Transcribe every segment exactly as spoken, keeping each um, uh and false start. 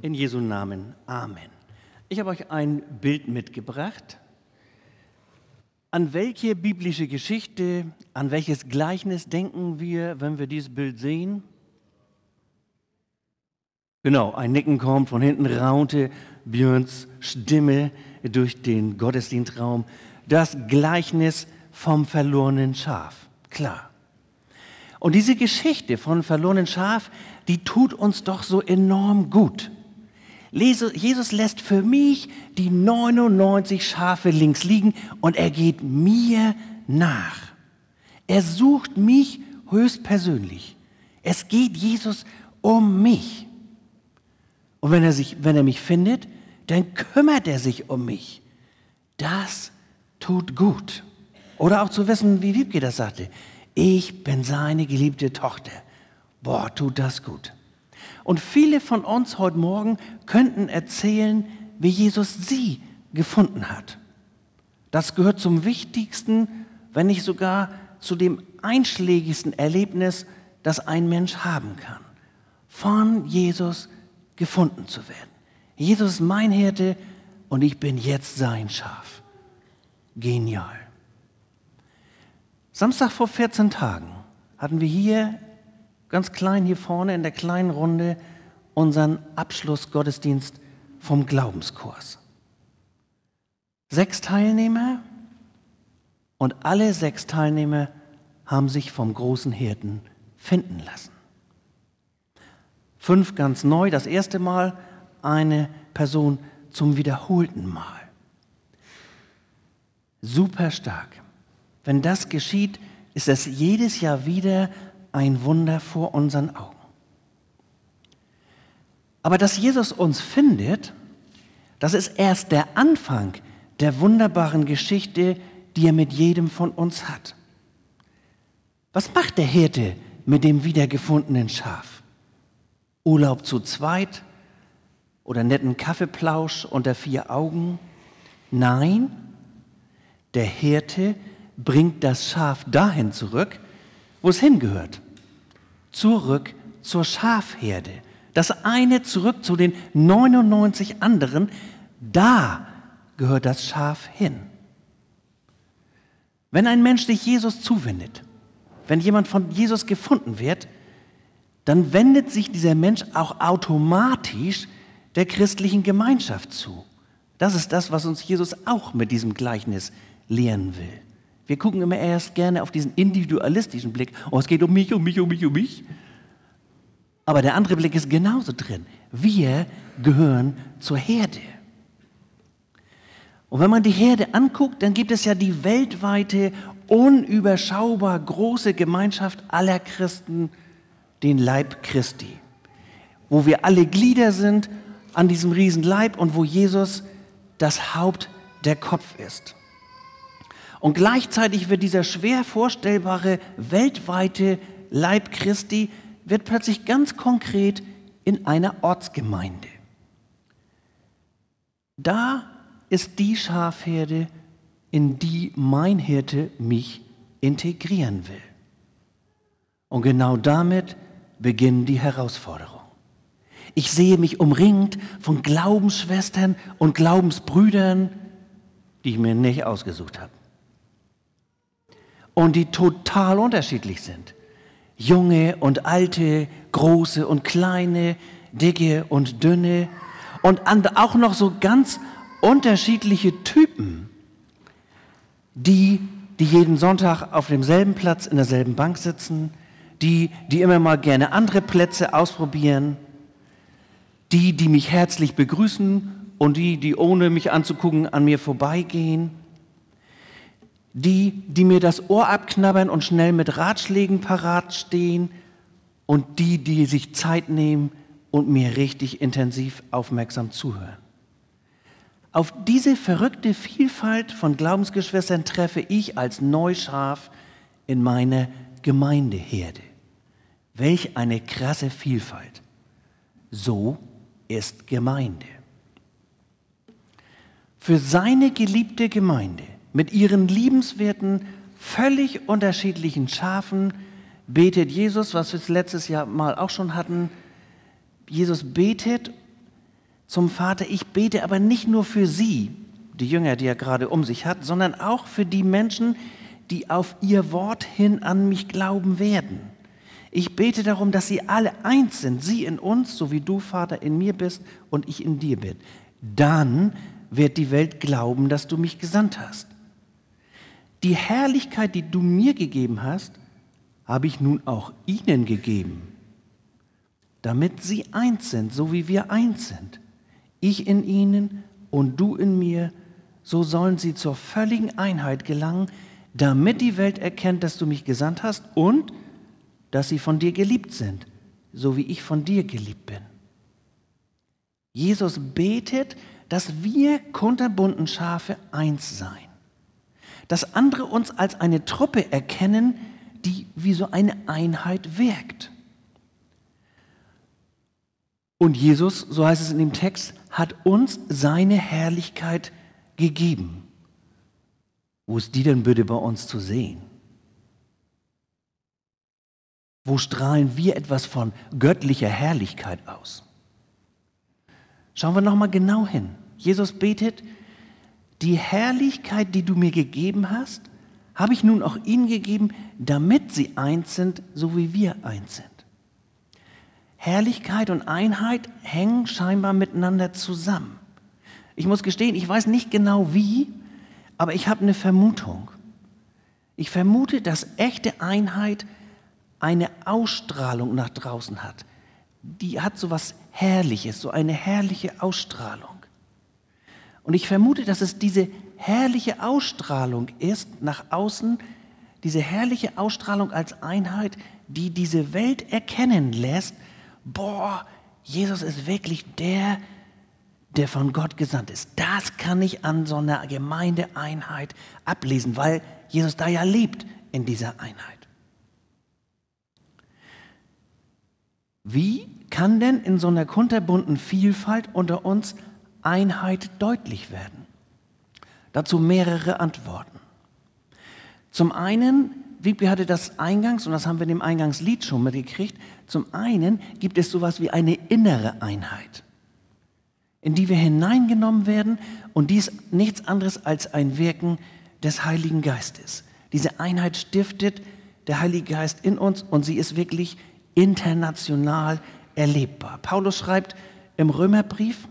In Jesu Namen. Amen. Ich habe euch ein Bild mitgebracht. An welche biblische Geschichte, an welches Gleichnis denken wir, wenn wir dieses Bild sehen? Genau, ein Nicken kommt, von hinten raunte Björns Stimme durch den Gottesdienstraum. Das Gleichnis vom verlorenen Schaf, klar. Und diese Geschichte von verlorenen Schaf, die tut uns doch so enorm gut. Jesus lässt für mich die neunundneunzig Schafe links liegen und er geht mir nach. Er sucht mich höchstpersönlich. Es geht Jesus um mich. Und wenn er, sich, wenn er mich findet, dann kümmert er sich um mich. Das tut gut. Oder auch zu wissen, wie Wiebke das sagte. Ich bin seine geliebte Tochter. Boah, tut das gut. Und viele von uns heute Morgen könnten erzählen, wie Jesus sie gefunden hat. Das gehört zum wichtigsten, wenn nicht sogar zu dem einschlägigsten Erlebnis, das ein Mensch haben kann. Von Jesus gefunden zu werden. Jesus ist mein Hirte und ich bin jetzt sein Schaf. Genial. Samstag vor vierzehn Tagen hatten wir hier ganz klein hier vorne in der kleinen Runde unseren Abschlussgottesdienst vom Glaubenskurs. Sechs Teilnehmer und alle sechs Teilnehmer haben sich vom großen Hirten finden lassen. Fünf ganz neu, das erste Mal, eine Person zum wiederholten Mal. Super stark. Wenn das geschieht, ist es jedes Jahr wieder ein Wunder vor unseren Augen. Aber dass Jesus uns findet, das ist erst der Anfang der wunderbaren Geschichte, die er mit jedem von uns hat. Was macht der Hirte mit dem wiedergefundenen Schaf? Urlaub zu zweit oder netten Kaffeeplausch unter vier Augen? Nein, der Hirte bringt das Schaf dahin zurück, wo es hingehört. Zurück zur Schafherde. Das eine zurück zu den neunundneunzig anderen. Da gehört das Schaf hin. Wenn ein Mensch sich Jesus zuwendet, wenn jemand von Jesus gefunden wird, dann wendet sich dieser Mensch auch automatisch der christlichen Gemeinschaft zu. Das ist das, was uns Jesus auch mit diesem Gleichnis lehren will. Wir gucken immer erst gerne auf diesen individualistischen Blick. Oh, es geht um mich, um mich, um mich, um mich. Aber der andere Blick ist genauso drin. Wir gehören zur Herde. Und wenn man die Herde anguckt, dann gibt es ja die weltweite, unüberschaubar große Gemeinschaft aller Christen, den Leib Christi. Wo wir alle Glieder sind an diesem Riesenleib und wo Jesus das Haupt, der Kopf ist. Und gleichzeitig wird dieser schwer vorstellbare weltweite Leib Christi wird plötzlich ganz konkret in einer Ortsgemeinde. Da ist die Schafherde, in die mein Hirte mich integrieren will. Und genau damit beginnt die Herausforderung. Ich sehe mich umringt von Glaubensschwestern und Glaubensbrüdern, die ich mir nicht ausgesucht habe. Und die total unterschiedlich sind. Junge und alte, große und kleine, dicke und dünne und auch noch so ganz unterschiedliche Typen, die, die jeden Sonntag auf demselben Platz in derselben Bank sitzen, die, die immer mal gerne andere Plätze ausprobieren, die, die mich herzlich begrüßen und die, die ohne mich anzugucken an mir vorbeigehen, die, die mir das Ohr abknabbern und schnell mit Ratschlägen parat stehen und die, die sich Zeit nehmen und mir richtig intensiv aufmerksam zuhören. Auf diese verrückte Vielfalt von Glaubensgeschwistern treffe ich als Neuschaf in meine Gemeindeherde. Welch eine krasse Vielfalt. So ist Gemeinde. Für seine geliebte Gemeinde mit ihren liebenswerten, völlig unterschiedlichen Schafen betet Jesus, was wir letztes Jahr mal auch schon hatten. Jesus betet zum Vater, ich bete aber nicht nur für sie, die Jünger, die er gerade um sich hat, sondern auch für die Menschen, die auf ihr Wort hin an mich glauben werden. Ich bete darum, dass sie alle eins sind, sie in uns, so wie du, Vater, in mir bist und ich in dir bin. Dann wird die Welt glauben, dass du mich gesandt hast. Die Herrlichkeit, die du mir gegeben hast, habe ich nun auch ihnen gegeben, damit sie eins sind, so wie wir eins sind. Ich in ihnen und du in mir, so sollen sie zur völligen Einheit gelangen, damit die Welt erkennt, dass du mich gesandt hast und dass sie von dir geliebt sind, so wie ich von dir geliebt bin. Jesus betet, dass wir kunterbunden Schafe eins seien, dass andere uns als eine Truppe erkennen, die wie so eine Einheit wirkt. Und Jesus, so heißt es in dem Text, hat uns seine Herrlichkeit gegeben. Wo ist die denn bitte bei uns zu sehen? Wo strahlen wir etwas von göttlicher Herrlichkeit aus? Schauen wir nochmal genau hin. Jesus betet, die Herrlichkeit, die du mir gegeben hast, habe ich nun auch ihnen gegeben, damit sie eins sind, so wie wir eins sind. Herrlichkeit und Einheit hängen scheinbar miteinander zusammen. Ich muss gestehen, ich weiß nicht genau wie, aber ich habe eine Vermutung. Ich vermute, dass echte Einheit eine Ausstrahlung nach draußen hat. Die hat so was Herrliches, so eine herrliche Ausstrahlung. Und ich vermute, dass es diese herrliche Ausstrahlung ist nach außen, diese herrliche Ausstrahlung als Einheit, die diese Welt erkennen lässt, boah, Jesus ist wirklich der, der von Gott gesandt ist. Das kann ich an so einer Gemeindeeinheit ablesen, weil Jesus da ja lebt in dieser Einheit. Wie kann denn in so einer kunterbunten Vielfalt unter uns Einheit deutlich werden? Dazu mehrere Antworten. Zum einen, Wiebke hatte das eingangs, und das haben wir in dem Eingangslied schon mitgekriegt, zum einen gibt es sowas wie eine innere Einheit, in die wir hineingenommen werden, und die ist nichts anderes als ein Wirken des Heiligen Geistes. Diese Einheit stiftet der Heilige Geist in uns, und sie ist wirklich international erlebbar. Paulus schreibt im Römerbrief,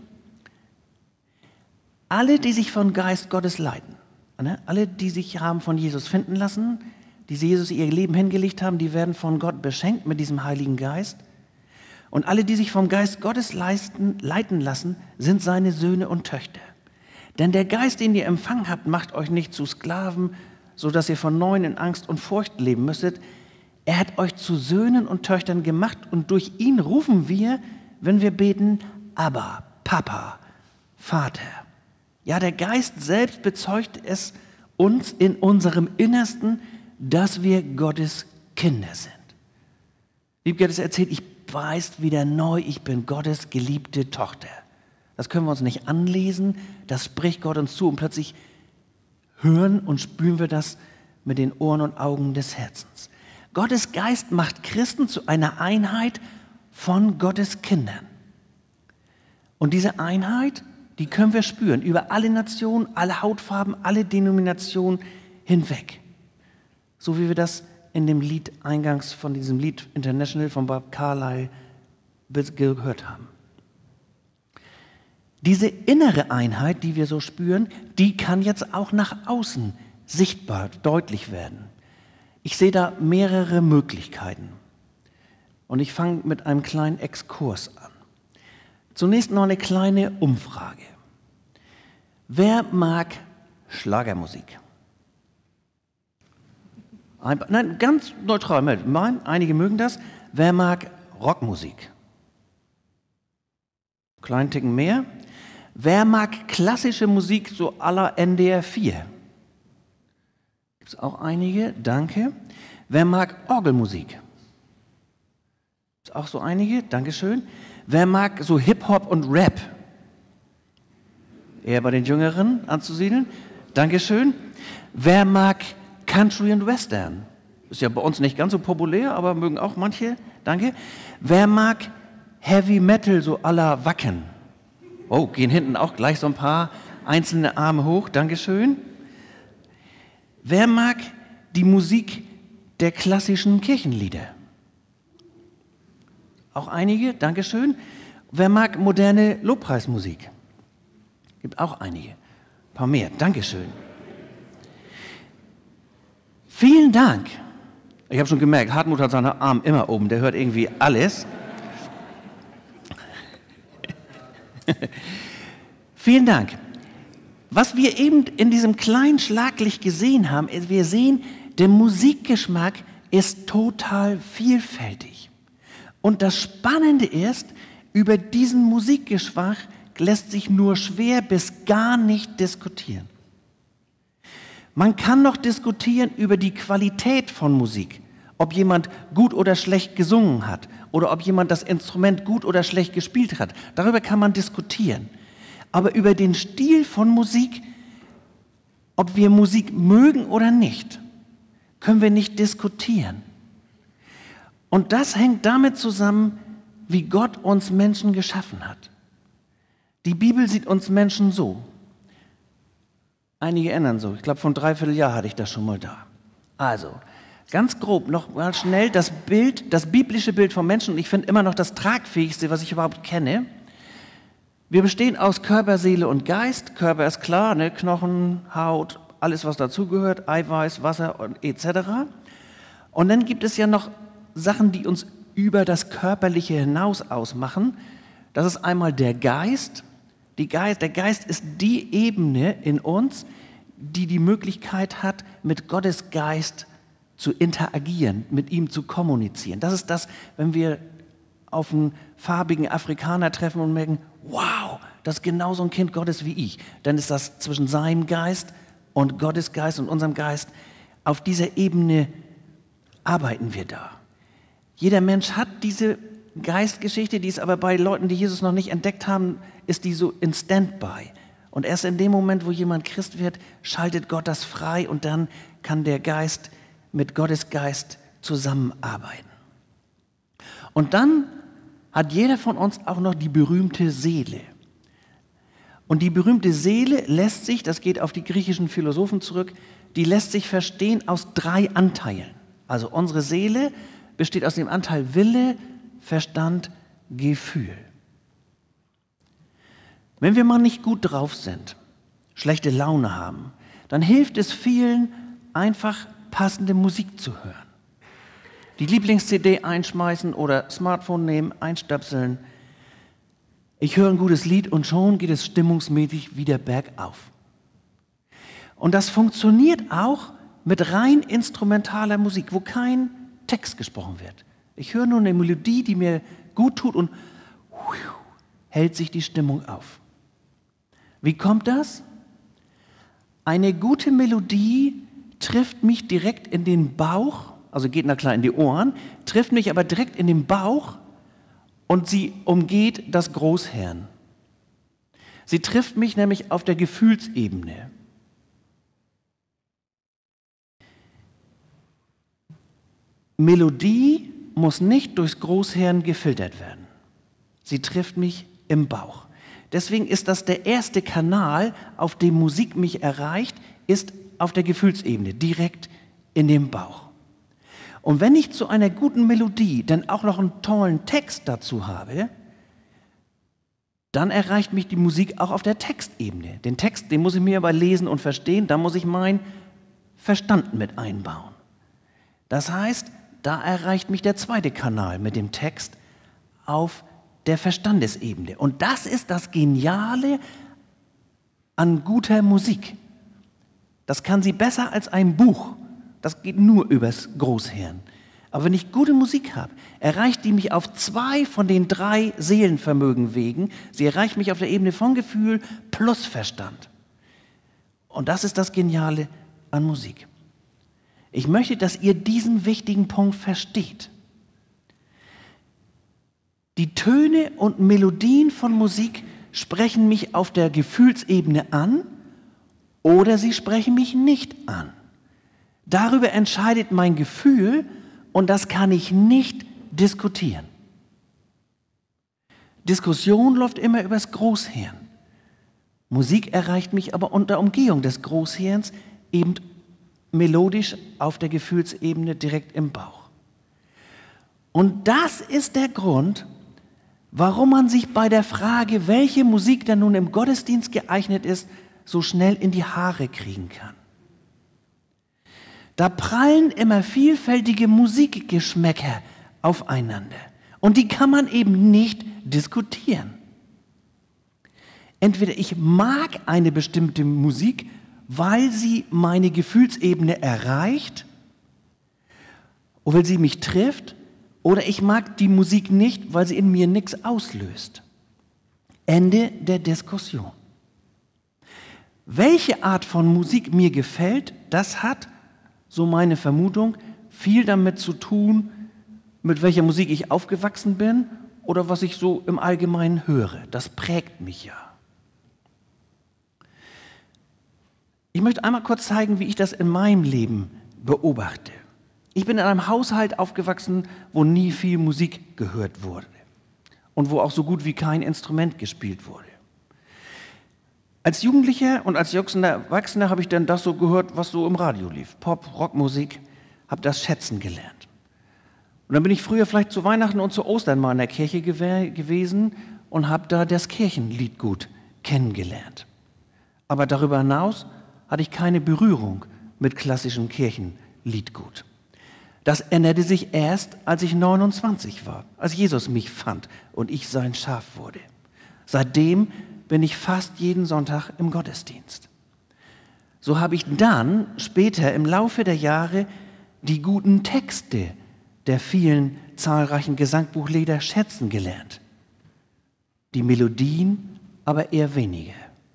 alle, die sich vom Geist Gottes leiten, alle, die sich haben von Jesus finden lassen, die Jesus ihr Leben hingelegt haben, die werden von Gott beschenkt mit diesem Heiligen Geist. Und alle, die sich vom Geist Gottes leisten, leiten lassen, sind seine Söhne und Töchter. Denn der Geist, den ihr empfangen habt, macht euch nicht zu Sklaven, sodass ihr von neuem in Angst und Furcht leben müsstet. Er hat euch zu Söhnen und Töchtern gemacht, und durch ihn rufen wir, wenn wir beten, Abba, Papa, Vater. Ja, der Geist selbst bezeugt es uns in unserem Innersten, dass wir Gottes Kinder sind. Wiebke hat es erzählt, ich weiß wieder neu, ich bin Gottes geliebte Tochter. Das können wir uns nicht anlesen, das spricht Gott uns zu, und plötzlich hören und spüren wir das mit den Ohren und Augen des Herzens. Gottes Geist macht Christen zu einer Einheit von Gottes Kindern. Und diese Einheit, die können wir spüren über alle Nationen, alle Hautfarben, alle Denominationen hinweg. So wie wir das in dem Lied eingangs von diesem Lied International von Bob Carlyle gehört haben. Diese innere Einheit, die wir so spüren, die kann jetzt auch nach außen sichtbar, deutlich werden. Ich sehe da mehrere Möglichkeiten. Und ich fange mit einem kleinen Exkurs an. Zunächst noch eine kleine Umfrage. Wer mag Schlagermusik? Ein, nein, ganz neutral. Nein, einige mögen das. Wer mag Rockmusik? Kleinen Ticken mehr. Wer mag klassische Musik so à la N D R vier? Gibt es auch einige, danke. Wer mag Orgelmusik? Gibt es auch so einige, dankeschön. Wer mag so Hip-Hop und Rap? Eher bei den Jüngeren anzusiedeln, dankeschön. Wer mag Country und Western? Ist ja bei uns nicht ganz so populär, aber mögen auch manche, danke. Wer mag Heavy Metal so à la Wacken? Oh, gehen hinten auch gleich so ein paar einzelne Arme hoch. Dankeschön. Wer mag die Musik der klassischen Kirchenlieder? Auch einige, Dankeschön. Wer mag moderne Lobpreismusik? Gibt auch einige. Ein paar mehr, Dankeschön. Vielen Dank. Ich habe schon gemerkt, Hartmut hat seinen Arm immer oben, der hört irgendwie alles. Vielen Dank. Was wir eben in diesem kleinen Schlaglicht gesehen haben, ist, wir sehen, der Musikgeschmack ist total vielfältig. Und das Spannende ist, über diesen Musikgeschmack lässt sich nur schwer bis gar nicht diskutieren. Man kann noch diskutieren über die Qualität von Musik, ob jemand gut oder schlecht gesungen hat oder ob jemand das Instrument gut oder schlecht gespielt hat. Darüber kann man diskutieren. Aber über den Stil von Musik, ob wir Musik mögen oder nicht, können wir nicht diskutieren. Und das hängt damit zusammen, wie Gott uns Menschen geschaffen hat. Die Bibel sieht uns Menschen so. Einige ändern so. Ich glaube, vor einem Dreivierteljahr hatte ich das schon mal da. Also, ganz grob noch mal schnell das Bild, das biblische Bild vom Menschen. Und ich finde immer noch das tragfähigste, was ich überhaupt kenne. Wir bestehen aus Körper, Seele und Geist. Körper ist klar, ne? Knochen, Haut, alles was dazugehört, Eiweiß, Wasser und et cetera. Und dann gibt es ja noch Sachen, die uns über das Körperliche hinaus ausmachen. Das ist einmal der Geist. Die Geist. Der Geist ist die Ebene in uns, die die Möglichkeit hat, mit Gottes Geist zu interagieren, mit ihm zu kommunizieren. Das ist das, wenn wir auf einen farbigen Afrikaner treffen und merken, wow, das ist genauso ein Kind Gottes wie ich. Dann ist das zwischen seinem Geist und Gottes Geist und unserem Geist. Auf dieser Ebene arbeiten wir da. Jeder Mensch hat diese Geistgeschichte, die ist aber bei Leuten, die Jesus noch nicht entdeckt haben, ist die so in Standby. Und erst in dem Moment, wo jemand Christ wird, schaltet Gott das frei und dann kann der Geist mit Gottes Geist zusammenarbeiten. Und dann hat jeder von uns auch noch die berühmte Seele. Und die berühmte Seele lässt sich, das geht auf die griechischen Philosophen zurück, die lässt sich verstehen aus drei Anteilen. Also unsere Seele besteht aus dem Anteil Wille, Verstand, Gefühl. Wenn wir mal nicht gut drauf sind, schlechte Laune haben, dann hilft es vielen, einfach passende Musik zu hören. Die Lieblings-C D einschmeißen oder Smartphone nehmen, einstöpseln. Ich höre ein gutes Lied und schon geht es stimmungsmäßig wieder bergauf. Und das funktioniert auch mit rein instrumentaler Musik, wo kein Text gesprochen wird. Ich höre nur eine Melodie, die mir gut tut und hält sich die Stimmung auf. Wie kommt das? Eine gute Melodie trifft mich direkt in den Bauch, also geht na klar in die Ohren, trifft mich aber direkt in den Bauch und sie umgeht das Großhirn. Sie trifft mich nämlich auf der Gefühlsebene. Melodie muss nicht durchs Großhirn gefiltert werden. Sie trifft mich im Bauch. Deswegen ist das der erste Kanal, auf dem Musik mich erreicht, ist auf der Gefühlsebene, direkt in dem Bauch. Und wenn ich zu einer guten Melodie dann auch noch einen tollen Text dazu habe, dann erreicht mich die Musik auch auf der Textebene. Den Text, den muss ich mir aber lesen und verstehen, da muss ich meinen Verstand mit einbauen. Das heißt, da erreicht mich der zweite Kanal mit dem Text auf der Verstandesebene. Und das ist das Geniale an guter Musik. Das kann sie besser als ein Buch. Das geht nur übers Großhirn. Aber wenn ich gute Musik habe, erreicht die mich auf zwei von den drei Seelenvermögen Wegen. Sie erreicht mich auf der Ebene von Gefühl plus Verstand. Und das ist das Geniale an Musik. Ich möchte, dass ihr diesen wichtigen Punkt versteht. Die Töne und Melodien von Musik sprechen mich auf der Gefühlsebene an oder sie sprechen mich nicht an. Darüber entscheidet mein Gefühl und das kann ich nicht diskutieren. Diskussion läuft immer übers Großhirn. Musik erreicht mich aber unter Umgehung des Großhirns, eben melodisch auf der Gefühlsebene direkt im Bauch. Und das ist der Grund, warum man sich bei der Frage, welche Musik denn nun im Gottesdienst geeignet ist, so schnell in die Haare kriegen kann. Da prallen immer vielfältige Musikgeschmäcker aufeinander. Und die kann man eben nicht diskutieren. Entweder ich mag eine bestimmte Musik, weil sie meine Gefühlsebene erreicht, oder weil sie mich trifft, oder ich mag die Musik nicht, weil sie in mir nichts auslöst. Ende der Diskussion. Welche Art von Musik mir gefällt, das hat, so meine Vermutung, viel damit zu tun, mit welcher Musik ich aufgewachsen bin oder was ich so im Allgemeinen höre. Das prägt mich ja. Ich möchte einmal kurz zeigen, wie ich das in meinem Leben beobachte. Ich bin in einem Haushalt aufgewachsen, wo nie viel Musik gehört wurde und wo auch so gut wie kein Instrument gespielt wurde. Als Jugendlicher und als junger Erwachsener habe ich dann das so gehört, was so im Radio lief. Pop, Rockmusik, habe das schätzen gelernt. Und dann bin ich früher vielleicht zu Weihnachten und zu Ostern mal in der Kirche gew- gewesen und habe da das Kirchenliedgut kennengelernt. Aber darüber hinaus hatte ich keine Berührung mit klassischem Kirchenliedgut. Das änderte sich erst, als ich neunundzwanzig war, als Jesus mich fand und ich sein Schaf wurde. Seitdem bin ich fast jeden Sonntag im Gottesdienst. So habe ich dann später im Laufe der Jahre die guten Texte der vielen zahlreichen Gesangbuchlieder schätzen gelernt. Die Melodien aber eher weniger.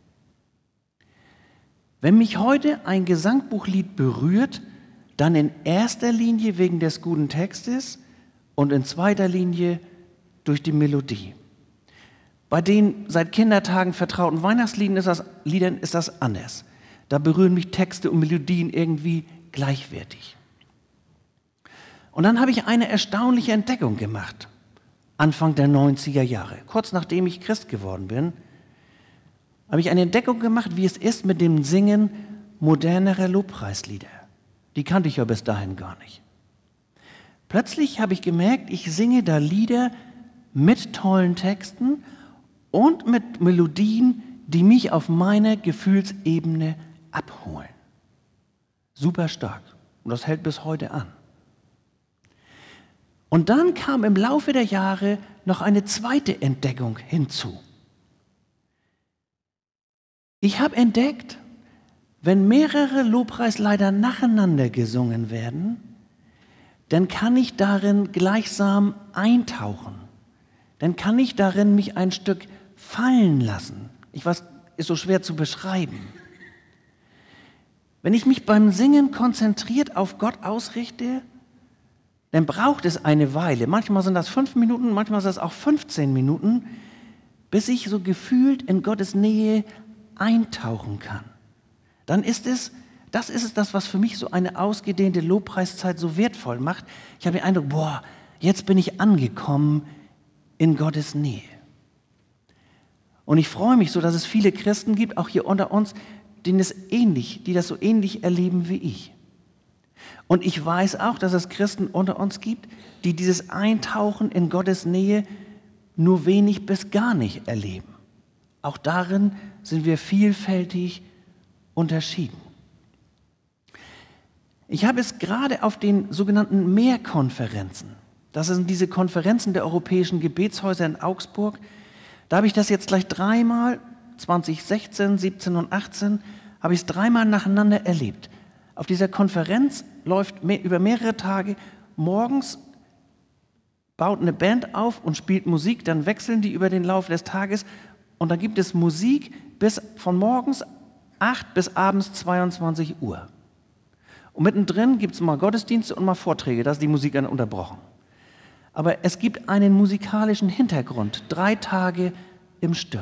Wenn mich heute ein Gesangbuchlied berührt, dann in erster Linie wegen des guten Textes und in zweiter Linie durch die Melodie. Bei den seit Kindertagen vertrauten Weihnachtsliedern ist das, Liedern ist das anders. Da berühren mich Texte und Melodien irgendwie gleichwertig. Und dann habe ich eine erstaunliche Entdeckung gemacht, Anfang der neunziger Jahre. Kurz nachdem ich Christ geworden bin, habe ich eine Entdeckung gemacht, wie es ist mit dem Singen modernerer Lobpreislieder. Die kannte ich ja bis dahin gar nicht. Plötzlich habe ich gemerkt, ich singe da Lieder mit tollen Texten und mit Melodien, die mich auf meiner Gefühlsebene abholen. Super stark. Und das hält bis heute an. Und dann kam im Laufe der Jahre noch eine zweite Entdeckung hinzu. Ich habe entdeckt, wenn mehrere Lobpreislieder nacheinander gesungen werden, dann kann ich darin gleichsam eintauchen. Dann kann ich darin mich ein Stück fallen lassen. Ich weiß, ist so schwer zu beschreiben. Wenn ich mich beim Singen konzentriert auf Gott ausrichte, dann braucht es eine Weile. Manchmal sind das fünf Minuten, manchmal sind das auch fünfzehn Minuten, bis ich so gefühlt in Gottes Nähe eintauchen kann. Dann ist es, das ist es das, was für mich so eine ausgedehnte Lobpreiszeit so wertvoll macht. Ich habe den Eindruck, boah, jetzt bin ich angekommen in Gottes Nähe. Und ich freue mich so, dass es viele Christen gibt, auch hier unter uns, denen es ähnlich, die das so ähnlich erleben wie ich. Und ich weiß auch, dass es Christen unter uns gibt, die dieses Eintauchen in Gottes Nähe nur wenig bis gar nicht erleben. Auch darin sind wir vielfältig unterschieden. Ich habe es gerade auf den sogenannten Mehrkonferenzen, das sind diese Konferenzen der europäischen Gebetshäuser in Augsburg, da habe ich das jetzt gleich dreimal, zwanzig sechzehn, siebzehn und achtzehn, habe ich es dreimal nacheinander erlebt. Auf dieser Konferenz läuft mehr, über mehrere Tage, morgens baut eine Band auf und spielt Musik, dann wechseln die über den Lauf des Tages und dann gibt es Musik bis von morgens acht bis abends zweiundzwanzig Uhr. Und mittendrin gibt es mal Gottesdienste und mal Vorträge, da ist die Musik dann unterbrochen. Aber es gibt einen musikalischen Hintergrund, drei Tage im Stück.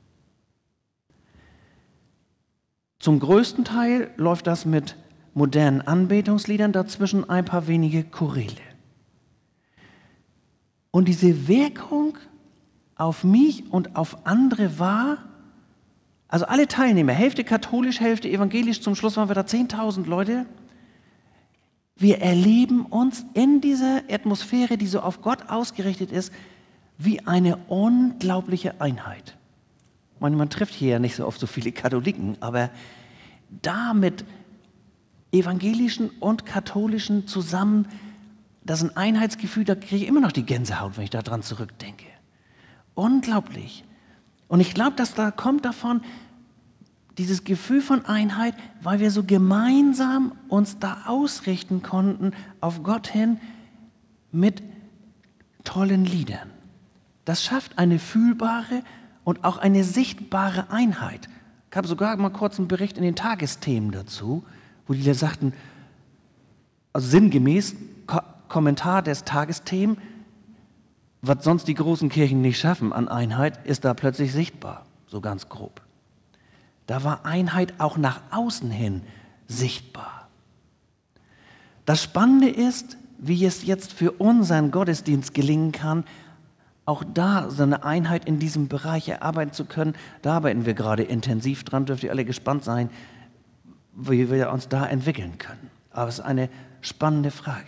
Zum größten Teil läuft das mit modernen Anbetungsliedern, dazwischen ein paar wenige Choräle. Und diese Wirkung auf mich und auf andere wahr. Also alle Teilnehmer, Hälfte katholisch, Hälfte evangelisch, zum Schluss waren wir da zehntausend Leute. Wir erleben uns in dieser Atmosphäre, die so auf Gott ausgerichtet ist, wie eine unglaubliche Einheit. Ich meine, man trifft hier ja nicht so oft so viele Katholiken, aber da mit evangelischen und katholischen zusammen, das ist ein Einheitsgefühl, da kriege ich immer noch die Gänsehaut, wenn ich daran zurückdenke. Unglaublich. Und ich glaube, dass da kommt davon dieses Gefühl von Einheit, weil wir so gemeinsam uns da ausrichten konnten auf Gott hin mit tollen Liedern. Das schafft eine fühlbare und auch eine sichtbare Einheit. Ich habe sogar mal kurz einen Bericht in den Tagesthemen dazu, wo die da sagten, also sinngemäß, Ko- Kommentar des Tagesthemen, was sonst die großen Kirchen nicht schaffen an Einheit, ist da plötzlich sichtbar, so ganz grob. Da war Einheit auch nach außen hin sichtbar. Das Spannende ist, wie es jetzt für unseren Gottesdienst gelingen kann, auch da so eine Einheit in diesem Bereich erarbeiten zu können. Da arbeiten wir gerade intensiv dran, dürft ihr alle gespannt sein, wie wir uns da entwickeln können. Aber es ist eine spannende Frage.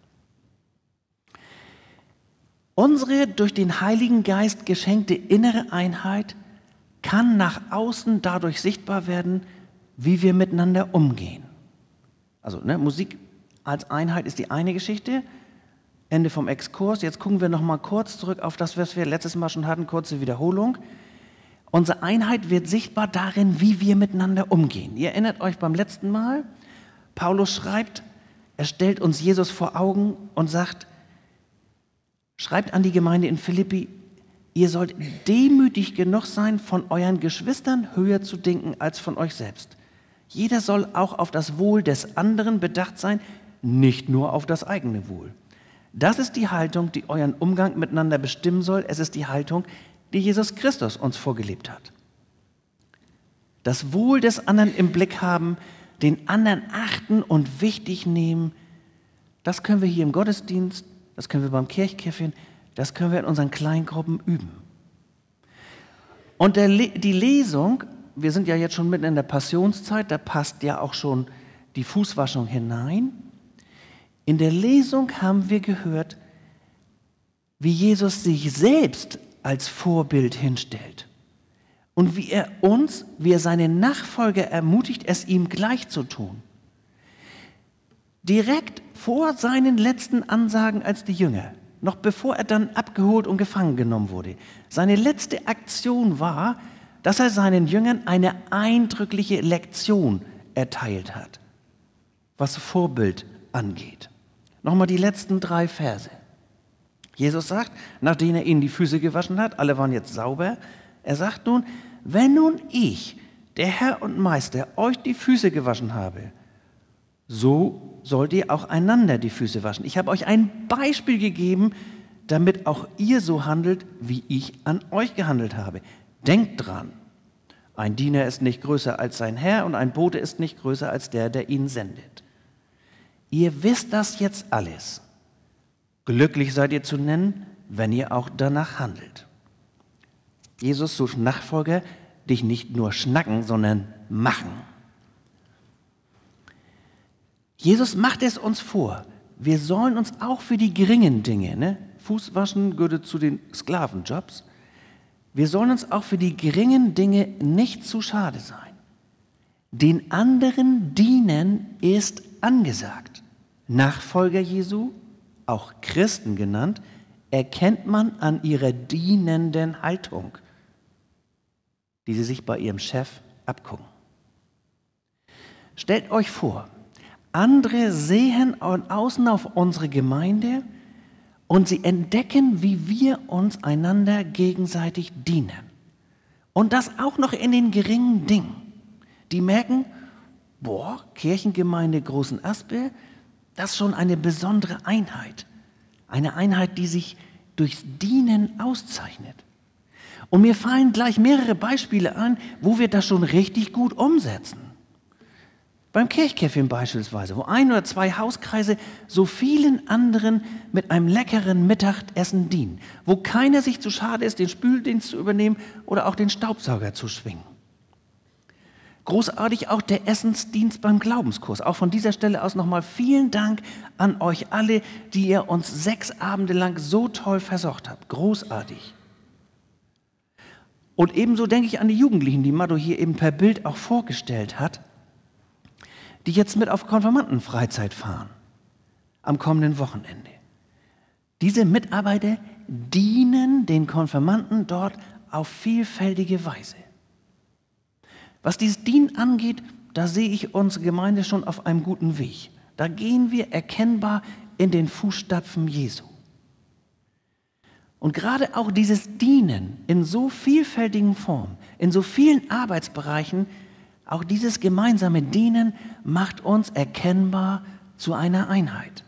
Unsere durch den Heiligen Geist geschenkte innere Einheit kann nach außen dadurch sichtbar werden, wie wir miteinander umgehen. Also ne, Musik als Einheit ist die eine Geschichte, Ende vom Exkurs. Jetzt gucken wir noch mal kurz zurück auf das, was wir letztes Mal schon hatten, kurze Wiederholung. Unsere Einheit wird sichtbar darin, wie wir miteinander umgehen. Ihr erinnert euch beim letzten Mal, Paulus schreibt, er stellt uns Jesus vor Augen und sagt, schreibt an die Gemeinde in Philippi, ihr sollt demütig genug sein, von euren Geschwistern höher zu denken als von euch selbst. Jeder soll auch auf das Wohl des anderen bedacht sein, nicht nur auf das eigene Wohl. Das ist die Haltung, die euren Umgang miteinander bestimmen soll. Es ist die Haltung, die Jesus Christus uns vorgelebt hat. Das Wohl des anderen im Blick haben, den anderen achten und wichtig nehmen, das können wir hier im Gottesdienst, das können wir beim Kirchkäffchen, das können wir in unseren Kleingruppen üben. Und der, die Lesung, wir sind ja jetzt schon mitten in der Passionszeit, da passt ja auch schon die Fußwaschung hinein. In der Lesung haben wir gehört, wie Jesus sich selbst als Vorbild hinstellt und wie er uns, wie er seine Nachfolger ermutigt, es ihm gleich zu tun. Direkt vor seinen letzten Ansagen als die Jünger, noch bevor er dann abgeholt und gefangen genommen wurde. Seine letzte Aktion war, dass er seinen Jüngern eine eindrückliche Lektion erteilt hat, was Vorbild angeht. Nochmal die letzten drei Verse. Jesus sagt, nachdem er ihnen die Füße gewaschen hat, alle waren jetzt sauber, er sagt nun, wenn nun ich, der Herr und Meister, euch die Füße gewaschen habe, so sollt ihr auch einander die Füße waschen. Ich habe euch ein Beispiel gegeben, damit auch ihr so handelt, wie ich an euch gehandelt habe. Denkt dran, ein Diener ist nicht größer als sein Herr und ein Bote ist nicht größer als der, der ihn sendet. Ihr wisst das jetzt alles. Glücklich seid ihr zu nennen, wenn ihr auch danach handelt. Jesus sucht Nachfolger, dich nicht nur schnacken, sondern machen. Jesus macht es uns vor. Wir sollen uns auch für die geringen Dinge, ne? Fußwaschen gehört zu den Sklavenjobs, wir sollen uns auch für die geringen Dinge nicht zu schade sein. Den anderen dienen ist angesagt. Nachfolger Jesu, auch Christen genannt, erkennt man an ihrer dienenden Haltung, die sie sich bei ihrem Chef abgucken. Stellt euch vor, andere sehen von außen auf unsere Gemeinde und sie entdecken, wie wir uns einander gegenseitig dienen. Und das auch noch in den geringen Dingen. Die merken, boah, Kirchengemeinde Großen Aspe, das ist schon eine besondere Einheit. Eine Einheit, die sich durchs Dienen auszeichnet. Und mir fallen gleich mehrere Beispiele an, wo wir das schon richtig gut umsetzen. Beim Kirchkäffchen beispielsweise, wo ein oder zwei Hauskreise so vielen anderen mit einem leckeren Mittagessen dienen, wo keiner sich zu schade ist, den Spüldienst zu übernehmen oder auch den Staubsauger zu schwingen. Großartig auch der Essensdienst beim Glaubenskurs. Auch von dieser Stelle aus nochmal vielen Dank an euch alle, die ihr uns sechs Abende lang so toll versorgt habt. Großartig. Und ebenso denke ich an die Jugendlichen, die Maddo hier eben per Bild auch vorgestellt hat, die jetzt mit auf Konfirmandenfreizeit fahren, am kommenden Wochenende. Diese Mitarbeiter dienen den Konfirmanden dort auf vielfältige Weise. Was dieses Dienen angeht, da sehe ich unsere Gemeinde schon auf einem guten Weg. Da gehen wir erkennbar in den Fußstapfen Jesu. Und gerade auch dieses Dienen in so vielfältigen Formen, in so vielen Arbeitsbereichen, auch dieses gemeinsame Dienen macht uns erkennbar zu einer Einheit.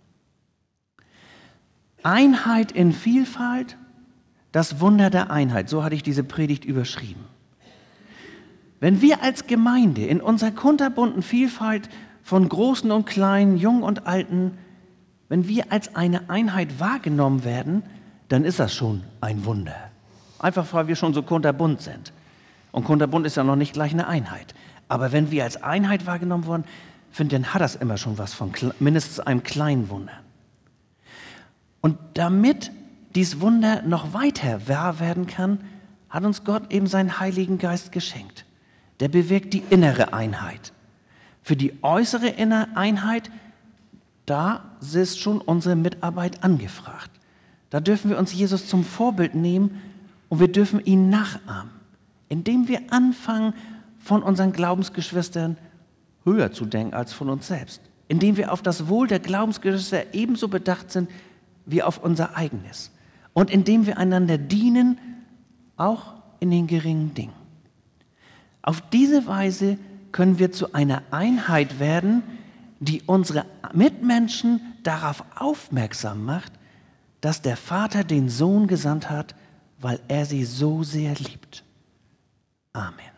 Einheit in Vielfalt, das Wunder der Einheit, so hatte ich diese Predigt überschrieben. Wenn wir als Gemeinde in unserer kunterbunten Vielfalt von Großen und Kleinen, Jungen und Alten, wenn wir als eine Einheit wahrgenommen werden, dann ist das schon ein Wunder. Einfach weil wir schon so kunterbunt sind. Und kunterbunt ist ja noch nicht gleich eine Einheit. Aber wenn wir als Einheit wahrgenommen worden, finde ich, dann hat das immer schon was von mindestens einem kleinen Wunder. Und damit dieses Wunder noch weiter wahr werden kann, hat uns Gott eben seinen Heiligen Geist geschenkt. Der bewirkt die innere Einheit. Für die äußere innere Einheit, da ist schon unsere Mitarbeit angefragt. Da dürfen wir uns Jesus zum Vorbild nehmen und wir dürfen ihn nachahmen, indem wir anfangen, von unseren Glaubensgeschwistern höher zu denken als von uns selbst. Indem wir auf das Wohl der Glaubensgeschwister ebenso bedacht sind wie auf unser eigenes. Und indem wir einander dienen, auch in den geringen Dingen. Auf diese Weise können wir zu einer Einheit werden, die unsere Mitmenschen darauf aufmerksam macht, dass der Vater den Sohn gesandt hat, weil er sie so sehr liebt. Amen.